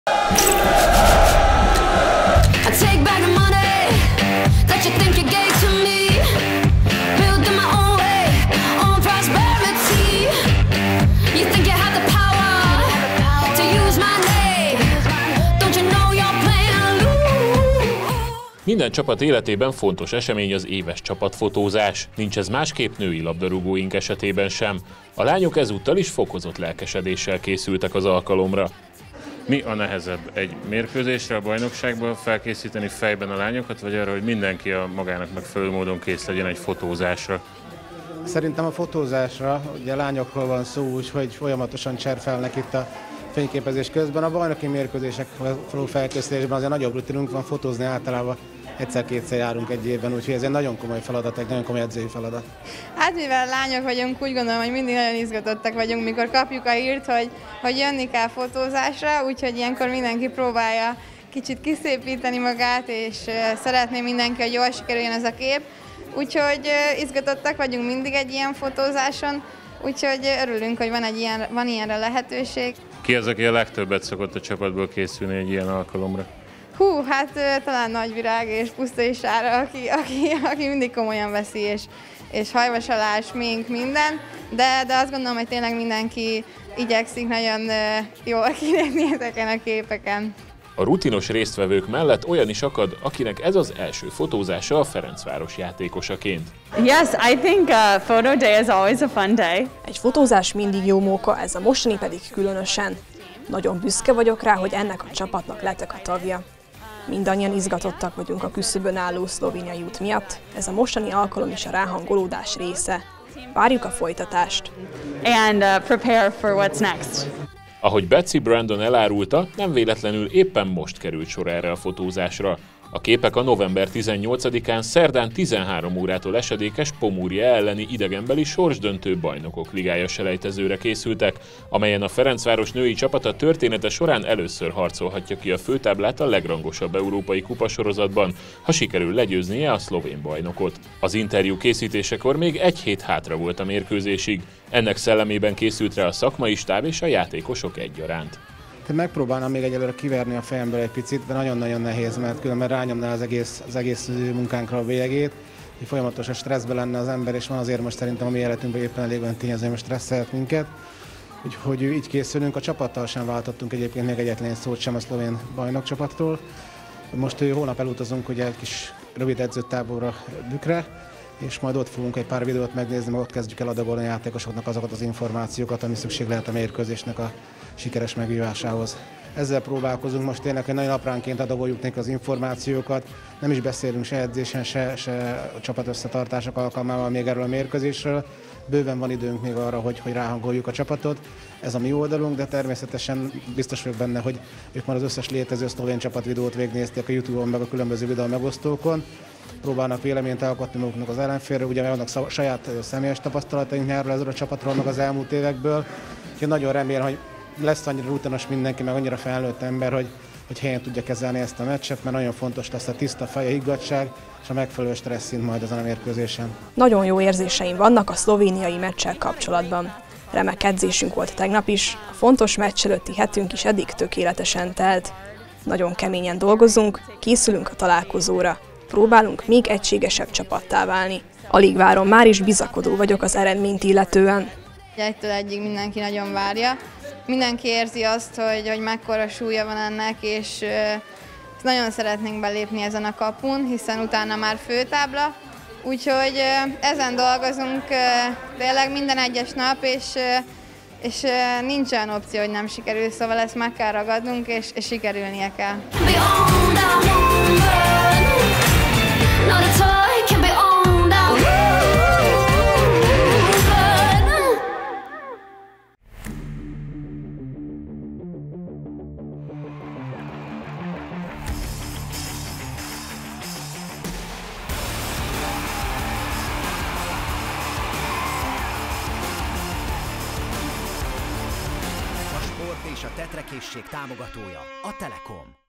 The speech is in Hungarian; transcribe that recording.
Minden csapat életében fontos esemény az éves csapatfotózás. Nincs ez másképp női labdarúgóink esetében sem. A lányok ezúttal is fokozott lelkesedéssel készültek az alkalomra. Mi a nehezebb? Egy mérkőzésre, a bajnokságban felkészíteni fejben a lányokat, vagy arra, hogy mindenki a magának megfelelő módon kész legyen egy fotózásra? Szerintem a fotózásra, ugye lányokról van szó, úgyhogy folyamatosan cserfelnek itt a fényképezés közben. A bajnoki mérkőzések való felkészülésben azért nagyobb rutinunk van, fotózni általában egyszer-kétszer járunk egy évben, úgyhogy ez egy nagyon komoly feladat, egy nagyon komoly edzői feladat. Hát mivel lányok vagyunk, úgy gondolom, hogy mindig nagyon izgatottak vagyunk, mikor kapjuk a hírt, hogy jönni kell fotózásra, úgyhogy ilyenkor mindenki próbálja kicsit kiszépíteni magát, és szeretné mindenki, hogy jól sikerüljön ez a kép. Úgyhogy izgatottak vagyunk mindig egy ilyen fotózáson, úgyhogy örülünk, hogy van ilyenre lehetőség. Ki az, aki a legtöbbet szokott a csapatból készülni egy ilyen alkalomra? Hú, hát talán Nagyvirág és Pusztai Sára, aki mindig komolyan veszi, és hajvasalás, smink, minden, de azt gondolom, hogy tényleg mindenki igyekszik nagyon jól kinézni ezeken a képeken. A rutinos résztvevők mellett olyan is akad, akinek ez az első fotózása a Ferencváros játékosaként. Yes, I think photo day is always a fun day. Egy fotózás mindig jó móka, ez a mostani pedig különösen. Nagyon büszke vagyok rá, hogy ennek a csapatnak lettek a tagja. Mindannyian izgatottak vagyunk a küszöbön álló szlovéniai út miatt, ez a mostani alkalom is a ráhangolódás része. Várjuk a folytatást. And prepare for what's next. Ahogy Betsy Brandon elárulta, nem véletlenül éppen most került sor erre a fotózásra. A képek a november 18-án szerdán 13 órától esedékes Pomurje elleni idegenbeli sorsdöntő bajnokok ligája selejtezőre készültek, amelyen a Ferencváros női csapata története során először harcolhatja ki a főtáblát a legrangosabb európai kupasorozatban, ha sikerül legyőznie a szlovén bajnokot. Az interjú készítésekor még egy hét hátra volt a mérkőzésig. Ennek szellemében készült rá a szakmai stáb és a játékosok egyaránt. Megpróbálnám még egyelőre kiverni a fejemből egy picit, de nagyon-nagyon nehéz, mert különben rányomná az egész munkánkra a végét, hogy folyamatosan stresszben lenne az ember, és van azért most szerintem a mi életünkben éppen elég olyan tényező, hogy stresszelhet minket. Úgyhogy így készülünk, a csapattal sem váltottunk egyébként még egyetlen szót sem a szlovén bajnokcsapattól. Most holnap elutazunk ugye egy kis rövid edzőtáborra Bükkre, és majd ott fogunk egy pár videót megnézni, mert ott kezdjük el adagolni a játékosoknak azokat az információkat, ami szükség lehet a mérkőzésnek a sikeres megvívásához. Ezzel próbálkozunk most tényleg, hogy nagyon apránként adagoljuk nekik az információkat, nem is beszélünk se edzésen, se a csapat összetartások alkalmával még erről a mérkőzésről. Bőven van időnk még arra, hogy ráhangoljuk a csapatot. Ez a mi oldalunk, de természetesen biztos vagyok benne, hogy ők már az összes létező szlovén csapat videót végignézték a YouTube-on, meg a különböző videó megosztókon. Próbálnak véleményt alkotni maguknak az ellenfélről, ugye vannak saját személyes tapasztalataink nyáról ezzel a csapatról, meg az elmúlt évekből. Úgyhogy nagyon remélem, hogy lesz annyira rutinos mindenki, meg annyira felnőtt ember, hogy helyen tudja kezelni ezt a meccset, mert nagyon fontos lesz a tiszta fej, a higgadtság és a megfelelő stresszint majd ezen a mérkőzésen. Nagyon jó érzéseim vannak a szlovéniai meccsel kapcsolatban. Remek edzésünk volt tegnap is, a fontos meccs előtti hetünk is eddig tökéletesen telt. Nagyon keményen dolgozunk, készülünk a találkozóra. Próbálunk még egységesebb csapattá válni. Alig várom, már is bizakodó vagyok az eredményt illetően. Egytől egyig mindenki nagyon várja. Mindenki érzi azt, hogy mekkora súlya van ennek, és nagyon szeretnénk belépni ezen a kapun, hiszen utána már főtábla. Úgyhogy ezen dolgozunk tényleg minden egyes nap, és nincs olyan opció, hogy nem sikerül, szóval ezt meg kell ragadnunk, és sikerülnie kell. És a tetrekészség támogatója a Telekom.